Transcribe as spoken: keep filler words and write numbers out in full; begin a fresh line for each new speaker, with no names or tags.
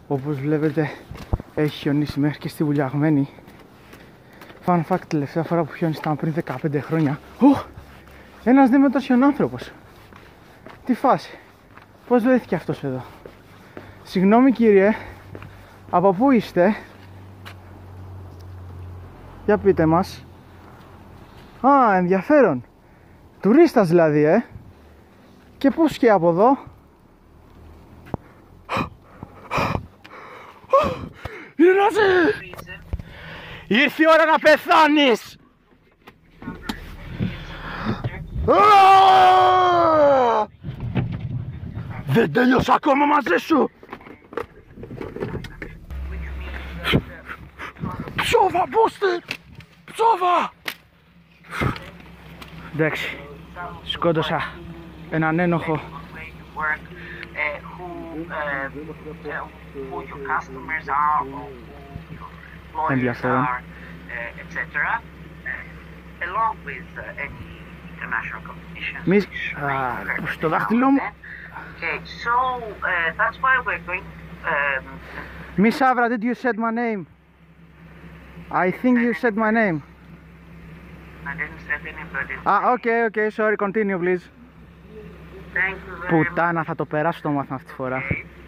Όπως βλέπετε έχει χιονίσει μέχρι και στη Βουλιαγμένη. Fun fact, τελευταία φορά που χιόνισε ήταν πριν δεκαπέντε χρόνια. Οχ! Ένας δίμετρος χιονάνθρωπος. Τι φάση. Πώς βρέθηκε αυτός εδώ? Συγγνώμη κύριε, από πού είστε? Για πείτε μας. Α, ενδιαφέρον. Τουρίστας δηλαδή, ε. Και πώς και από εδώ? Ήρθε! Ήρθε η ώρα να πεθάνεις! Δεν τέλειωσα ακόμα μαζί σου! Ψόβα, μπούστη! Ψόβα! Εντάξει, σκότωσα έναν ένοχο. Ενδιαφέρον. Μη... στο δάχτυλό μου. Miss Avra, did you said my name? I think you said my name.
I didn't say anybody.
Ah, okay, okay, sorry, continue please.
Thank you very much.
Πουτάνα, θα το περάσω το μάθημα αυτή τη φορά.